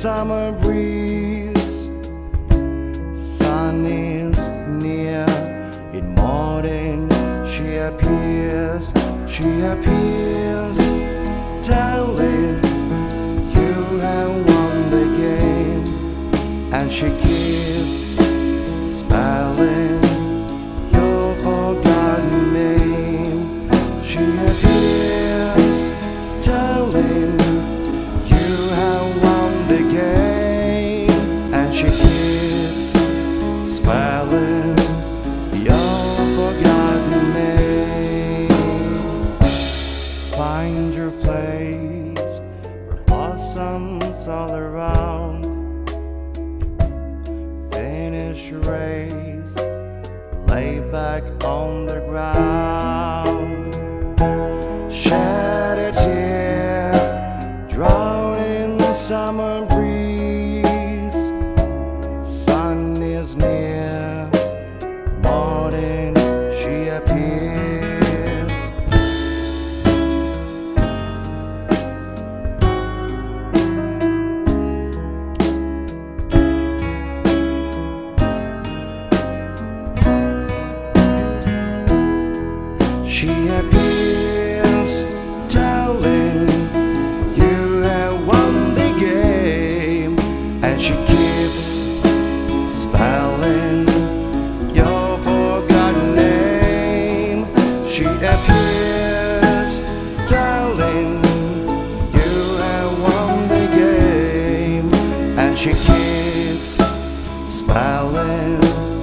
summer breeze. Sun is near. In morning she appears, telling you have won the game, and she keeps spelling your forgotten name. She appears, telling you have won the game, and she keeps spelling your forgotten name. Find your place where blossoms all around. Finish your race, lay back on the ground. Shed a tear, drown in the summer breeze. Sun is near, morning she appears. She appears, telling you have won the game, and she keeps spelling your forgotten name. She appears, telling you have won the game, and she keeps spelling